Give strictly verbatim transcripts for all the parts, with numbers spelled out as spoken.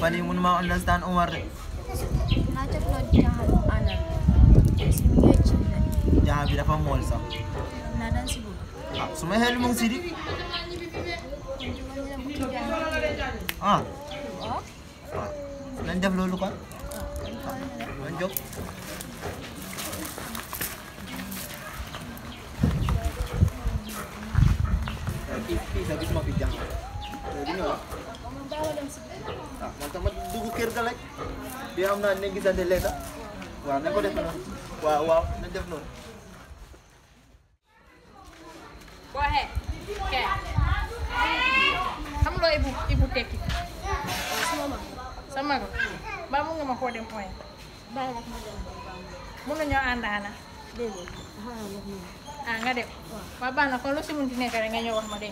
bali mun ma understand Omar de. Na chat no jahal anal. Simi chinna. Jaha bi dafa mol sax. Na dan sibu. Ah, suma hel mo sidi. Ah. Oh? Ah. Nan def lolu kon. Man jog. Bisa gis ma fi jang. Jadi nga. Ah, man tamit dugu kër ga lek. Bi am na ne gisante leta. Waaw na ko def noonu. Waaw waaw na def noonu. Go ahead. Okay. Kamu lo ibu ibu teki. Sama. Sama ko. Ba mo nga ma ko dem point. Bye nak mo dem. Muna ñoo andana. Dede. Ha, wax ni. Ah nga dem. Ba ba na ko lu si mun di nekk rek nga ñëw wax ma dem.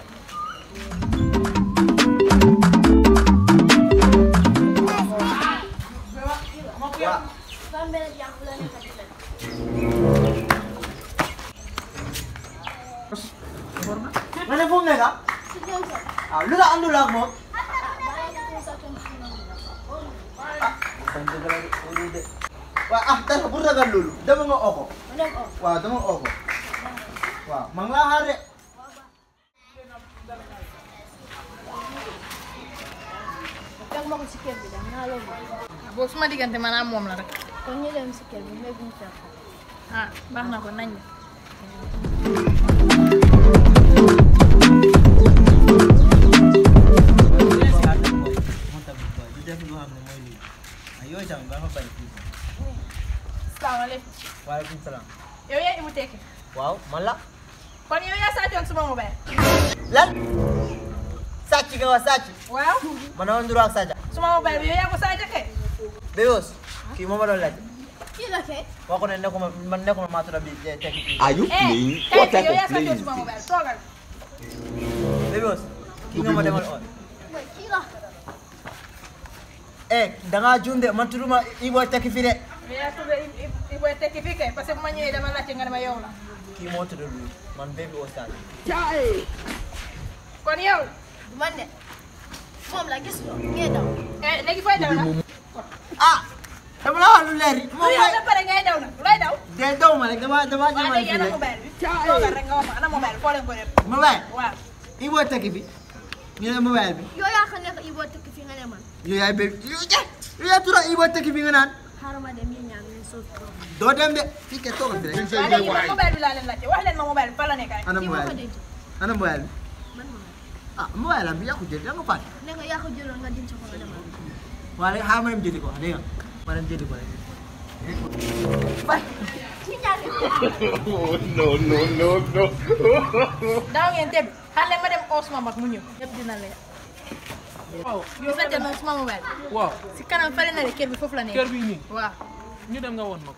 Waaw. Pambel yang bulan ni kat. Mana pun nega? Sejauh sa. Ah, lu la andu lag mo. Bye nak mo sa tong sino. Sanjay lagi uri de. Wah, ah tar burda gal lulu. Dama nga oko. Madam oh. Wah, dama oko. Wah, manglahare. Kang mo ko si Kelby dang nalo mo. Bo suma digante man am mom la rek. Kon ñu dem si Kelby may bu fa. Ah, baax na ko nañ. Ayo jangan bang apa itu? Assalamualaikum. Waalaikumsalam. Yow yaa ibu teki. Wow, malah. Kon yow yaa sàccoon suma mobile. Lan? Sachi nga wa sachi. Waaw. Mana on dura saja. Suma mobile bi yow yaa ko sàcc ke. Beos. Ki mo ma don laaj. Ki la ke? Wa ko ne ne ko man ne ko ma tura bi teki. Are you playing? What type yow of yaa play sàccoon is suma this? mobile. Toogal. Beos. Ki nga ma demal on. Ki la. Eh, da nga jumde man turuma ibo teki fi de. Yow yaa tudd ibu teki fii kay parce que bu ma ñëwee dama laajte nga ne ma yow la. Ki mo tudu man baby o saji. Kon yow. Man de. Mom la gis lo. Ngay daw. Eh léegi fooy daw na. Ah! Dama la wax lu leer. Mo yow ba pare ngay daw na. Looy daw. de daw ma rek dama dama Waaw jëmal léegi fi ana rek. mobile bi. Toogal rek nga wax ma ana mobile foo leen ko def. Mobile. Waaw. Ibo teki fi. Ñu ne mobile bi. Yo ya xam ne ko ibo tukki fi nga ne man. Yo yaay baby. Yo yo ya tura ibo teki fi nga naan. Harama dem yi ñaan ne so ko. Doo dem de. Fi ke togal fi rek. Waaw léegi man mobile bi laa leen laajte wax leen ma mobile bi fa la nekk rek. Ana Ki mo ko mobile bi. denc. Ana mobile bi. Man mo. Ah, mobile am bi yaa ko jël da nga fàtte. Ne nga ya ko jëloon nga denc ko nga demal. Waa léegi xaaral ma dem jëli ko dégg nga. Ma dem jëli ko rek. Ki ñaari. Oh, no, no, no, no. Daaw ngeen teb xale ma dem oo suma mag mu ñëw yëpp dina leer. waaw Gis nga noonu suma mobile. waaw Si kanam fële na de kër bi foofu la nekk. kër bi nii Waaw. ñu dem nga woon ma ko.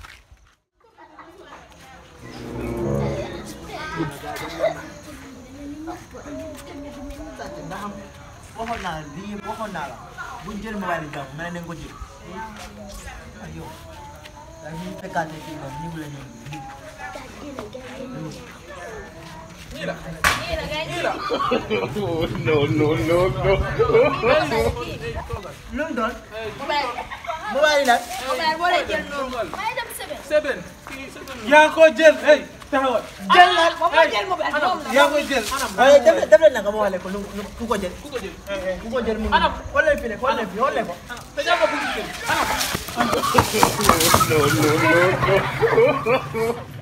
Ndax am waxoon naa la lii yëpp waxoon naa la buñ jël mobile bi jàmm mel nañ ko jël. Ak yow. Daal ñu fekkaatee fii moom ñu ngi la ñu. nii la Nii la ngay nii la. Oh, no, no, no, no. Lu mu doon. mobile. Mobile yi nag. Mobile boo lay jël noonu. May dem sebe. Seben kii seben yaa ko jël hey taxawal. Jël nag. Moom moo jël mobile moom la. yaa ko jël anam waaye def def leen na nga ma waxale ko nu nu- ku ko jël. ku ko jël Ku ko jël mu ngi. Anam. Xool leen fi ne xool leen fi xool leen ko. te jàpp ko ci kër anam No, no, no, no.